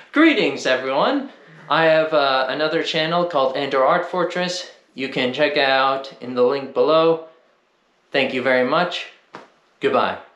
Greetings, everyone. I have another channel called Andor Art Fortress. You can check out in the link below. Thank you very much. Goodbye.